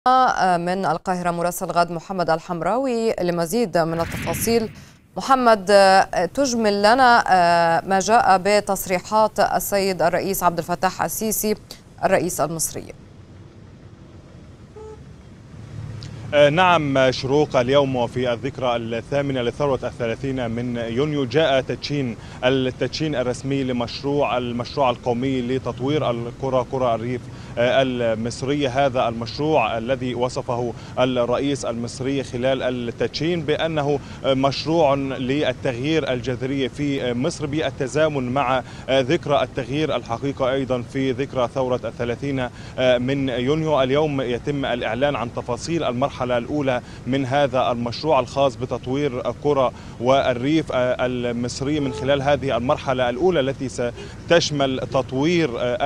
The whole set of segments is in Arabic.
من القاهرة مراسل غد محمد الحمراوي لمزيد من التفاصيل. محمد، تجمل لنا ما جاء بتصريحات السيد الرئيس عبد الفتاح السيسي الرئيس المصري. نعم شروق، اليوم وفي الذكرى الثامنة لثورة 30 من يونيو جاء التدشين الرسمي المشروع القومي لتطوير قرى الريف المصرية. هذا المشروع الذي وصفه الرئيس المصري خلال التدشين بأنه مشروع للتغيير الجذري في مصر بالتزامن مع ذكرى التغيير الحقيقي أيضا في ذكرى ثورة 30 من يونيو. اليوم يتم الإعلان عن تفاصيل المرحلة الأولى من هذا المشروع الخاص بتطوير قرى والريف المصري. من خلال هذه المرحلة الأولى التي ستشمل تطوير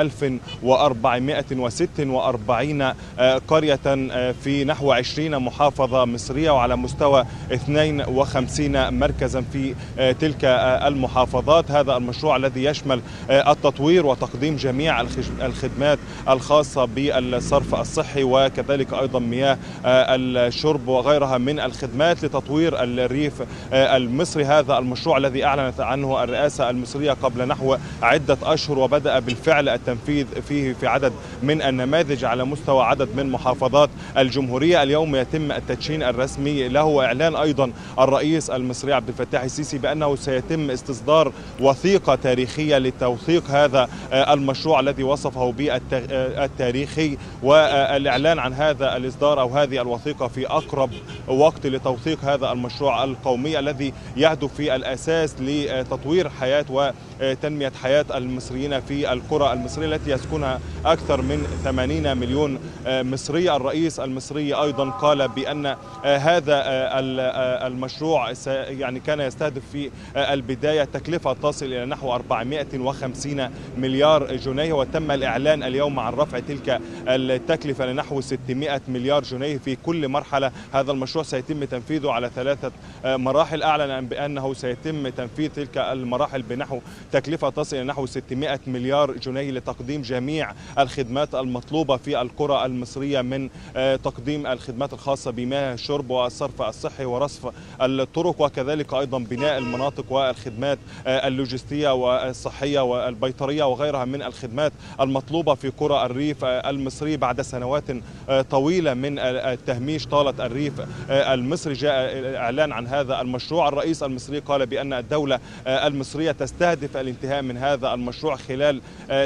1446 قرية في نحو 20 محافظة مصرية وعلى مستوى 52 مركزا في تلك المحافظات. هذا المشروع الذي يشمل التطوير وتقديم جميع الخدمات الخاصة بالصرف الصحي وكذلك أيضا مياه الشرب وغيرها من الخدمات لتطوير الريف المصري. هذا المشروع الذي أعلنت عنه الرئاسة المصرية قبل نحو عدة أشهر وبدأ بالفعل التنفيذ فيه في عدد من النماذج على مستوى عدد من محافظات الجمهورية. اليوم يتم التدشين الرسمي له وإعلان أيضا الرئيس المصري عبد الفتاح السيسي بأنه سيتم استصدار وثيقة تاريخية لتوثيق هذا المشروع الذي وصفه بالتاريخي، والإعلان عن هذا الإصدار أو هذه الوثيقة في أقرب وقت لتوثيق هذا المشروع القومي الذي يهدف في الأساس لتطوير حياة وتنمية حياة المصريين في القرى المصرية التي يسكنها أكثر من 80 مليون مصري. الرئيس المصري أيضا قال بأن هذا المشروع يعني كان يستهدف في البداية تكلفة تصل إلى نحو 450 مليار جنيه، وتم الإعلان اليوم عن رفع تلك التكلفة لنحو 600 مليار جنيه في كل مرحلة. هذا المشروع سيتم تنفيذه على 3 مراحل. أعلن بأنه سيتم تنفيذ تلك المراحل بنحو تكلفة تصل إلى نحو 600 مليار جنيه لتقديم جميع الخدمات المطلوبة في القرى المصرية، من تقديم الخدمات الخاصة بمياه الشرب والصرف الصحي ورصف الطرق وكذلك أيضا بناء المناطق والخدمات اللوجستية والصحية والبيطرية وغيرها من الخدمات المطلوبة في قرى الريف المصري. بعد سنوات طويلة من التهميش طالت الريف المصري جاء الإعلان عن هذا المشروع. الرئيس المصري قال بأن الدولة المصرية تستهدف الانتهاء من هذا المشروع خلال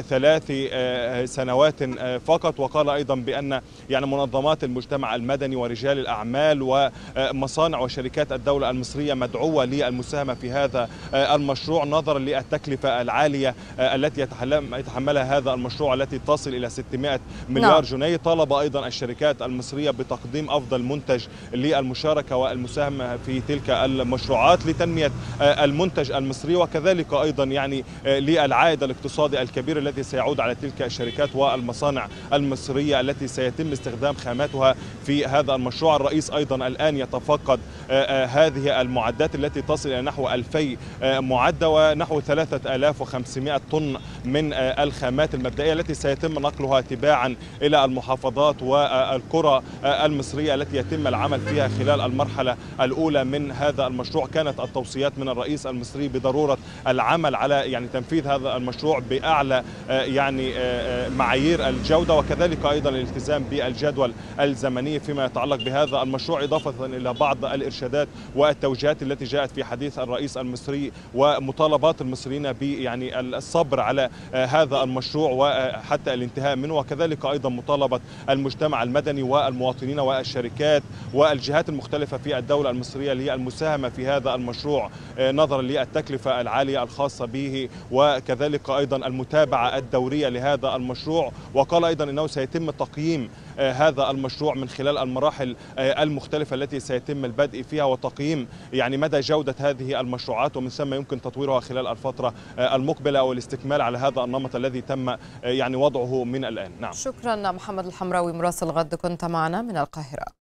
3 سنوات فقط، وقال أيضا بأن يعني منظمات المجتمع المدني ورجال الأعمال ومصانع وشركات الدولة المصرية مدعوة للمساهمة في هذا المشروع نظرا للتكلفة العالية التي يتحملها هذا المشروع التي تصل إلى 600 مليار جنيه. طلب أيضا الشركات المصرية بتقديم أفضل منتج للمشاركة والمساهمة في تلك المشروعات لتنمية المنتج المصري وكذلك أيضا يعني للعائد الاقتصادي الكبير الذي سيعود على تلك الشركات والمصانع المصرية التي سيتم استخدام خاماتها في هذا المشروع. الرئيس أيضا الآن يتفقد هذه المعدات التي تصل إلى نحو 2000 معدة ونحو 3500 طن من الخامات المبدئية التي سيتم نقلها تباعا إلى المحافظات والقرى المصرية التي يتم العمل فيها خلال المرحلة الأولى من هذا المشروع. كانت التوصيات من الرئيس المصري بضرورة العمل على يعني تنفيذ هذا المشروع بأعلى يعني معايير الجودة وكذلك أيضا الالتزام بالجدول الزمني فيما يتعلق بهذا المشروع، إضافة إلى بعض الإرشادات والتوجيهات التي جاءت في حديث الرئيس المصري ومطالبات المصريين يعني الصبر على هذا المشروع وحتى الانتهاء منه، وكذلك أيضا مطالبة المجتمع المدني والمواطنين والشركات والجهات المختلفة في الدولة المصرية للمساهمة في هذا المشروع نظرا للتكلفة العالية الخاصة به وكذلك أيضا المتابعة الدورية لهذا المشروع. وقال أيضا أنه سيتم تقييم هذا المشروع من خلال المراحل المختلفة التي سيتم البدء فيها وتقييم يعني مدى جودة هذه المشروعات ومن ثم يمكن تطويرها خلال الفترة المقبلة أو الاستكمال على هذا النمط الذي تم يعني وضعه من الآن. نعم. شكرا محمد الحمراوي مراسل غد، كنت معنا من القاهرة.